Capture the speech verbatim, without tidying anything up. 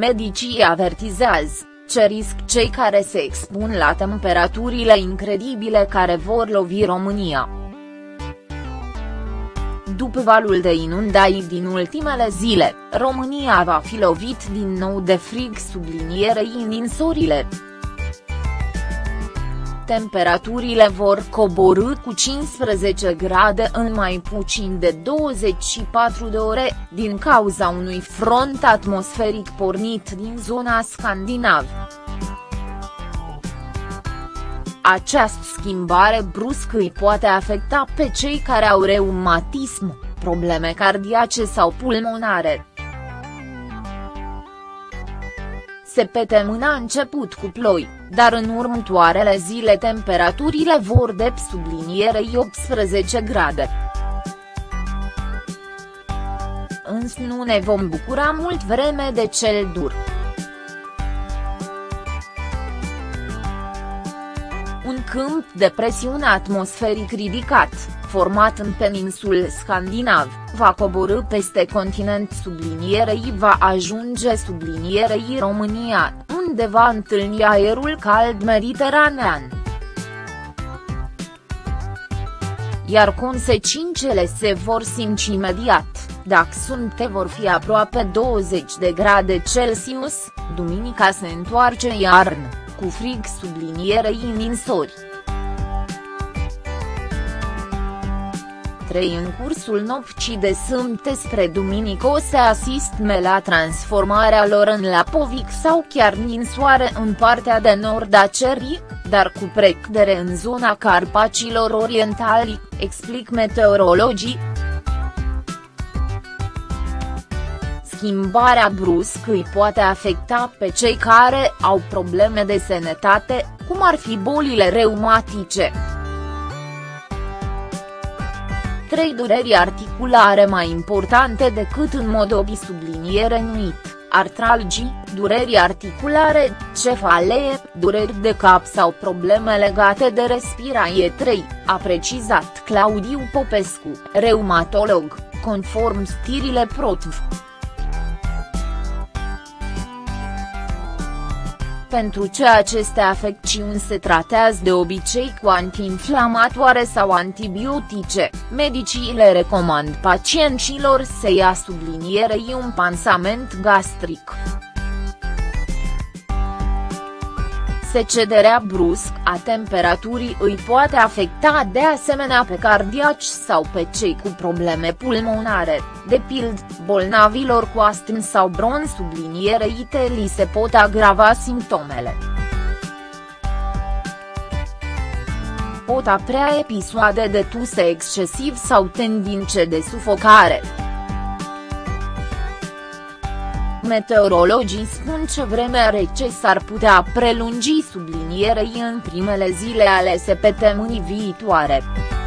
medicii avertizează ce risc cei care se expun la temperaturile incredibile care vor lovi România. După valul de inundații din ultimele zile, România va fi lovit din nou de frig, sublinierei ninsorile. Temperaturile vor coborî cu cincisprezece grade în mai puțin de douăzeci și patru de ore, din cauza unui front atmosferic pornit din zona scandinavă. Această schimbare bruscă îi poate afecta pe cei care au reumatism, probleme cardiace sau pulmonare. S P T M a început cu ploi, dar în următoarele zile temperaturile vor de sublinierei optsprezece grade. Însă nu ne vom bucura mult vreme de cel dur. Un câmp de presiune atmosferic ridicat, format în peninsul scandinav, va coborî peste continent, sublinierei va ajunge sublinierei România, unde va întâlni aerul cald mediteranean. Iar consecințele se vor simți imediat, dacă sunte vor fi aproape douăzeci de grade Celsius, duminica se întoarce iarnă, cu frig, sublinierei ninsori. trei În cursul nopții de sâmbătă spre duminică o să asistăm la transformarea lor în lapovic sau chiar ninsoare în partea de nord a țării, dar cu precădere în zona Carpacilor Orientali, explic meteorologii. Schimbarea bruscă îi poate afecta pe cei care au probleme de sănătate, cum ar fi bolile reumatice. Trei dureri articulare mai importante decât în mod obi subliniere nuit, artralgii, dureri articulare, cefalee, dureri de cap sau probleme legate de respirație. trei, a precizat Claudiu Popescu, reumatolog, conform știrile ProTV. Pentru ce aceste afecțiuni se tratează de obicei cu antiinflamatoare sau antibiotice, medicii le recomand pacienților să ia sublinierei un pansament gastric. Secederea bruscă a temperaturii îi poate afecta de asemenea pe cardiaci sau pe cei cu probleme pulmonare, de pildă, bolnavilor cu astm sau bron, sublinierei li se pot agrava simptomele. Pot apărea episoade de tuse excesiv sau tendințe de sufocare. Meteorologii spun că vremea rece s-ar putea prelungi sublinierei în primele zile ale săptămânii viitoare.